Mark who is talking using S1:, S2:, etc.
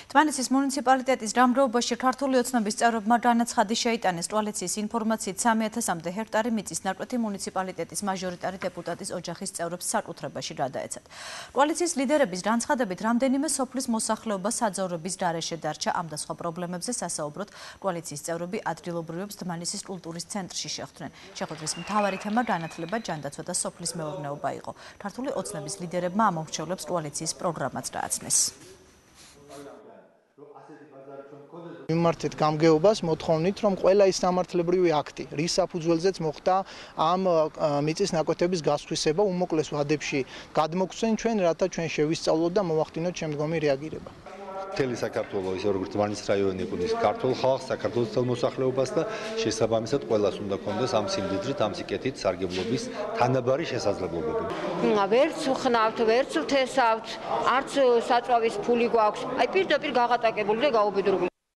S1: დმანისის მუნიციპალიტეტის გამგეობაში ქართული ოცნების წევრებმა განაცხადი შეიტანეს კოალიციის ინფორმაციით 3000-მდე ჰექტარი მიწის ნაკვეთი მუნიციპალიტეტის მაჟორიტარი დეპუტატის ოჯახის წევრებს საკუთრებაში გადაეცათ. კოალიციის ლიდერების განცხადებით რამდენიმე სოფლის მოსახლეობა საძოვრების გარეშე დარჩა ამ და სხვა პრობლემებზე სასაუბროდ კოალიციის წევრები ადგილობრივებს დმანისის კულტურის ცენტრში შეხვდნენ. შეხვედრის მთავარი თემა განათლება, ჯანდაცვა და სოფლის მეურნეობა იყო. ქართული ოცნების ლიდერებმა ამომრჩევლებს კოალიციის პროგრამაც გააცნეს.
S2: მიმართეთ გამგეობას მოთხოვნით, რომ ყველა ის სამართლებრივი აქტი, რის საფუძველზეც მოხდა ამ მიწის ნაკვეთების გასხვისება, უმოკლეს ვადებში გადმოგცენ ჩვენ, რათა ჩვენ შევისწავლოთ და მოვახდინოთ შემდგომი რეაგირება.
S3: მთელი საქართველოს, ისე როგორც დმანისის რაიონი ეკუთვნის ქართულ ხალხს, საქართველოს მთელ მოსახლეობას და შესაბამისად ყველას უნდა ქონდეს ამ სიმდიდრით, ამ სიკეთით სარგებლობის თანაბარი შესაძლებლობები.
S4: ვერც ვხნავთ, ვერც ვთესავთ, არც საწვავის ფული გვაქვს. აი პირდაპირ გაღატაკებული და გაუბედურებული.